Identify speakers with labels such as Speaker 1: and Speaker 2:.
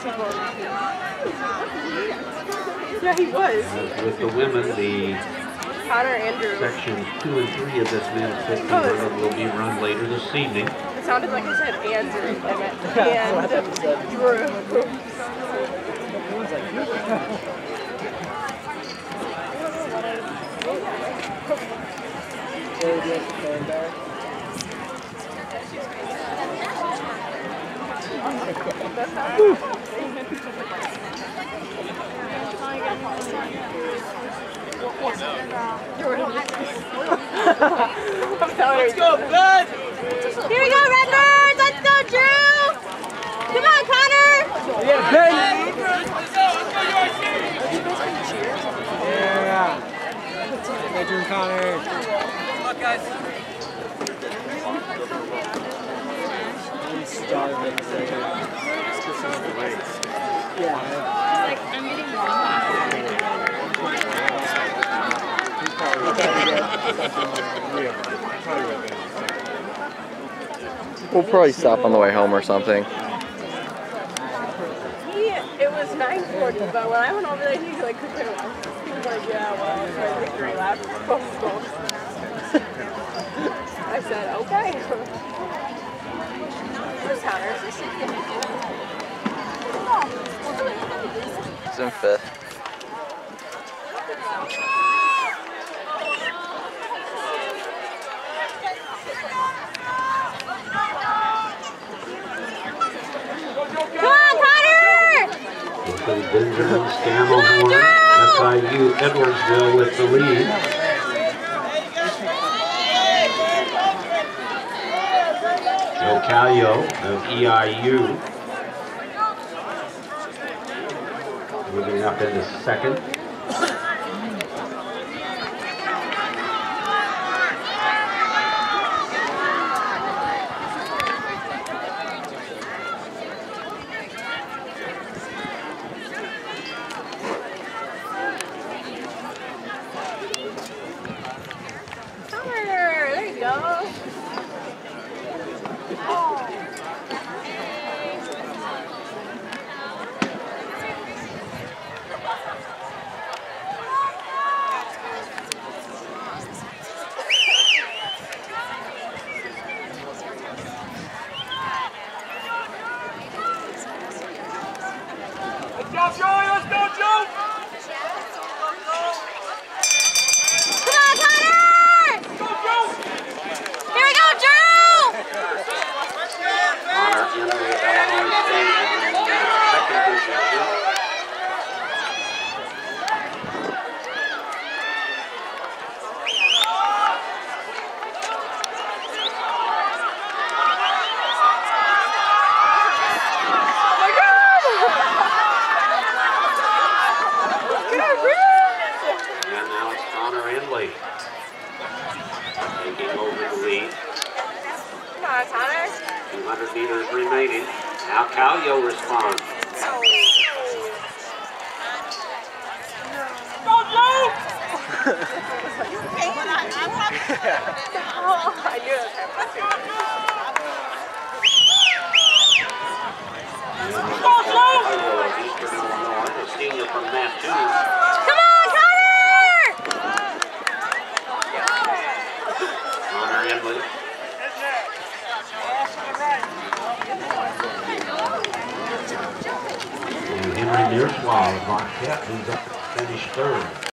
Speaker 1: Yeah, he was.
Speaker 2: With the women, the
Speaker 1: Connor Andrew.
Speaker 2: sections 2 and 3 of this men's 50 hurdle will be run later this evening.
Speaker 1: It sounded like I said Andrew. I meant Andrew.
Speaker 3: Let's go, bud!
Speaker 1: Here we go, Redbirds! Let's go, Drew! Come on, Connor!
Speaker 3: Yeah, Ben! Yeah! Hey, Drew and Connor. Come on, guys. I'm starving. Yeah.
Speaker 1: I'm getting
Speaker 4: We'll probably stop on the way home or something.
Speaker 1: It was 9:40, but when I went over there, he like couldn't laugh. He was like, yeah, well, it's my victory lap. I said, okay. Where's Connor?
Speaker 4: He's in 5th.
Speaker 2: Benjamin Scammellhorn, SIU Edwardsville with the lead. Joe Callio of EIU moving up into second.
Speaker 3: Let's go, Joe!
Speaker 1: Come on, Connor! Here we go, Drew!
Speaker 2: Connor Henry of Illinois State in second position. And now it's Connor Henley taking over the lead.
Speaker 1: Come on, Connor.
Speaker 2: 200 meters remaining. Now Callio responds.
Speaker 3: Go, Joe!
Speaker 1: Oh, I knew it was happening.
Speaker 2: Eastern Illinois, a senior from Mattoon.
Speaker 1: Come on, Connor!
Speaker 2: Connor Henley. And Henry Mearswell of Marquette, who's up to finish third.